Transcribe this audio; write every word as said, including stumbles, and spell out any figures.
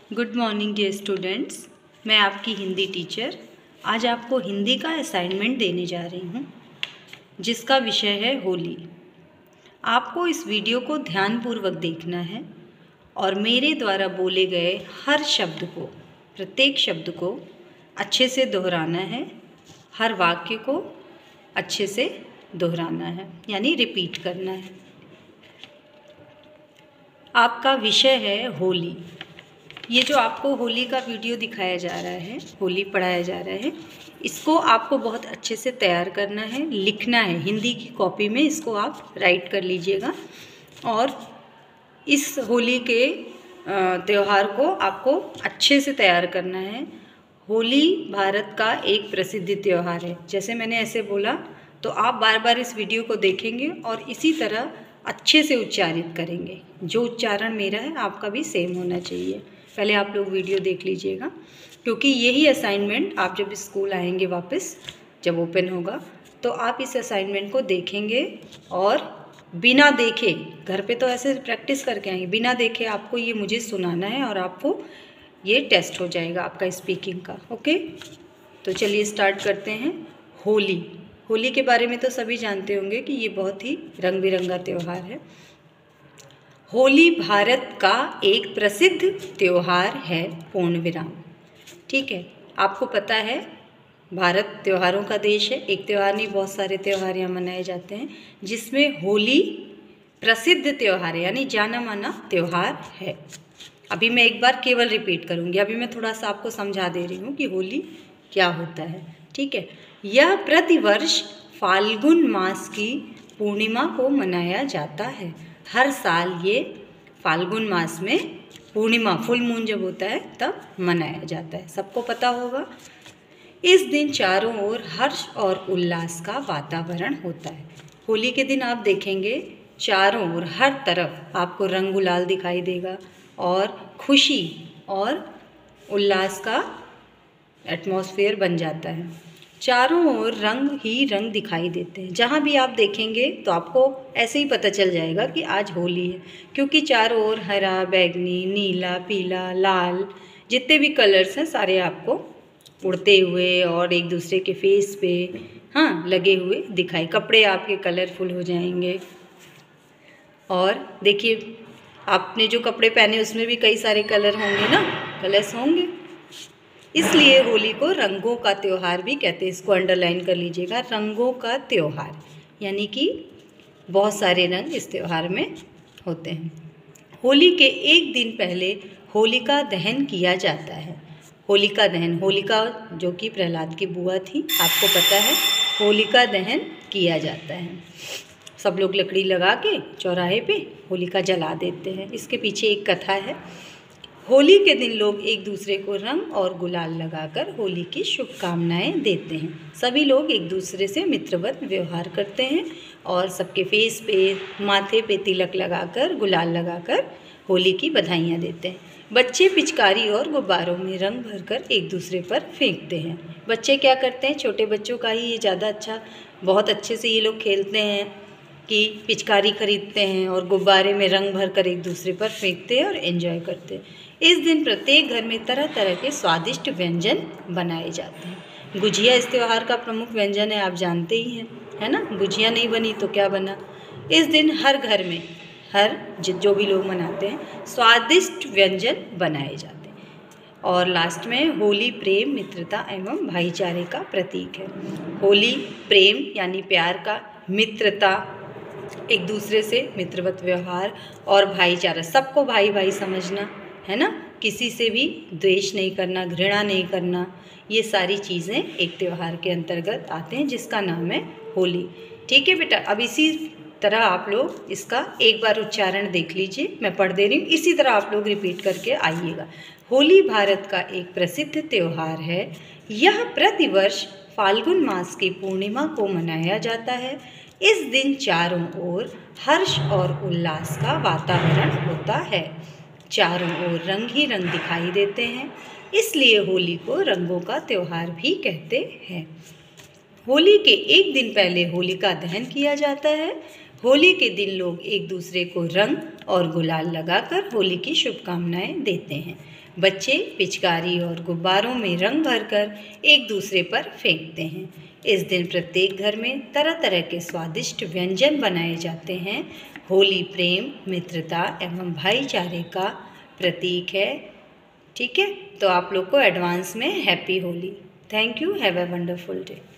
Good morning dear students. मैं आपकी Hindi teacher आज आपको हिंदी का असाइनमेंट देने जा रही हूँ, जिसका विषय है होली। आपको इस वीडियो को ध्यानपूर्वक देखना है और मेरे द्वारा बोले गए हर शब्द को, प्रत्येक शब्द को अच्छे से दोहराना है। हर वाक्य को अच्छे से दोहराना है, यानी रिपीट करना है। आपका विषय है होली। ये जो आपको होली का वीडियो दिखाया जा रहा है, होली पढ़ाया जा रहा है, इसको आपको बहुत अच्छे से तैयार करना है, लिखना है। हिंदी की कॉपी में इसको आप राइट कर लीजिएगा और इस होली के त्यौहार को आपको अच्छे से तैयार करना है। होली भारत का एक प्रसिद्ध त्यौहार है। जैसे मैंने ऐसे बोला तो आप बार बार इस वीडियो को देखेंगे और इसी तरह अच्छे से उच्चारित करेंगे। जो उच्चारण मेरा है आपका भी सेम होना चाहिए। पहले आप लोग वीडियो देख लीजिएगा, क्योंकि यही असाइनमेंट आप जब स्कूल आएंगे वापस, जब ओपन होगा, तो आप इस असाइनमेंट को देखेंगे और बिना देखे, घर पे तो ऐसे प्रैक्टिस करके आएंगे, बिना देखे आपको ये मुझे सुनाना है और आपको ये टेस्ट हो जाएगा आपका स्पीकिंग का। ओके, तो चलिए स्टार्ट करते हैं। होली होली के बारे में तो सभी जानते होंगे कि ये बहुत ही रंग बिरंगा त्यौहार है। होली भारत का एक प्रसिद्ध त्यौहार है, पूर्ण विराम। ठीक है, आपको पता है भारत त्योहारों का देश है। एक त्यौहार नहीं, बहुत सारे त्यौहार यहाँ मनाए जाते हैं, जिसमें होली प्रसिद्ध त्यौहार है, यानी जाना माना त्यौहार है। अभी मैं एक बार केवल रिपीट करूँगी। अभी मैं थोड़ा सा आपको समझा दे रही हूँ कि होली क्या होता है। ठीक है, यह प्रतिवर्ष फाल्गुन मास की पूर्णिमा को मनाया जाता है। हर साल ये फाल्गुन मास में पूर्णिमा, फुल मून जब होता है तब मनाया जाता है, सबको पता होगा। इस दिन चारों ओर हर्ष और उल्लास का वातावरण होता है। होली के दिन आप देखेंगे चारों ओर हर तरफ आपको रंग गुलाल दिखाई देगा और खुशी और उल्लास का एटमॉस्फेयर बन जाता है। चारों ओर रंग ही रंग दिखाई देते हैं। जहाँ भी आप देखेंगे तो आपको ऐसे ही पता चल जाएगा कि आज होली है, क्योंकि चारों ओर हरा, बैगनी, नीला, पीला, लाल, जितने भी कलर्स हैं सारे आपको उड़ते हुए और एक दूसरे के फेस पे हाँ लगे हुए दिखाई। कपड़े आपके कलरफुल हो जाएंगे। और देखिए, आपने जो कपड़े पहने उसमें भी कई सारे कलर होंगे ना, कलर्स होंगे। इसलिए होली को रंगों का त्यौहार भी कहते हैं। इसको अंडरलाइन कर लीजिएगा, रंगों का त्यौहार, यानी कि बहुत सारे रंग इस त्यौहार में होते हैं। होली के एक दिन पहले होलिका दहन किया जाता है। होलिका दहन, होलिका जो कि प्रहलाद की बुआ थी, आपको पता है, होलिका दहन किया जाता है। सब लोग लकड़ी लगा के चौराहे पे होलिका जला देते हैं। इसके पीछे एक कथा है। होली के दिन लोग एक दूसरे को रंग और गुलाल लगाकर होली की शुभकामनाएं देते हैं। सभी लोग एक दूसरे से मित्रवत व्यवहार करते हैं और सबके फेस पे, माथे पे तिलक लगाकर, गुलाल लगाकर होली की बधाइयाँ देते हैं। बच्चे पिचकारी और गुब्बारों में रंग भरकर एक दूसरे पर फेंकते हैं। बच्चे क्या करते हैं, छोटे बच्चों का ही ये ज़्यादा अच्छा, बहुत अच्छे से ये लोग खेलते हैं कि पिचकारी खरीदते हैं और गुब्बारे में रंग भरकर एक दूसरे पर फेंकते हैं और एंजॉय करते हैं। इस दिन प्रत्येक घर में तरह तरह के स्वादिष्ट व्यंजन बनाए जाते हैं। गुजिया इस त्यौहार का प्रमुख व्यंजन है, आप जानते ही हैं, है ना। गुजिया नहीं बनी तो क्या बना। इस दिन हर घर में, हर जो भी लोग मनाते हैं, स्वादिष्ट व्यंजन बनाए जाते हैं। और लास्ट में होली प्रेम, मित्रता एवं भाईचारे का प्रतीक है। होली प्रेम यानी प्यार का, मित्रता एक दूसरे से मित्रवत व्यवहार और भाईचारा, सबको भाई भाई समझना, है ना, किसी से भी द्वेष नहीं करना, घृणा नहीं करना, ये सारी चीज़ें एक त्यौहार के अंतर्गत आते हैं, जिसका नाम है होली। ठीक है बेटा, अब इसी तरह आप लोग इसका एक बार उच्चारण देख लीजिए, मैं पढ़ दे रही हूँ, इसी तरह आप लोग रिपीट करके आइएगा। होली भारत का एक प्रसिद्ध त्यौहार है। यह प्रतिवर्ष फाल्गुन मास की पूर्णिमा को मनाया जाता है। इस दिन चारों ओर हर्ष और उल्लास का वातावरण होता है। चारों ओर रंग ही रंग दिखाई देते हैं, इसलिए होली को रंगों का त्यौहार भी कहते हैं। होली के एक दिन पहले होलिका दहन किया जाता है। होली के दिन लोग एक दूसरे को रंग और गुलाल लगाकर होली की शुभकामनाएं देते हैं। बच्चे पिचकारी और गुब्बारों में रंग भरकर एक दूसरे पर फेंकते हैं। इस दिन प्रत्येक घर में तरह तरह के स्वादिष्ट व्यंजन बनाए जाते हैं। होली प्रेम, मित्रता एवं भाईचारे का प्रतीक है। ठीक है, तो आप लोग को एडवांस में happy Holi. Thank you, have a wonderful day.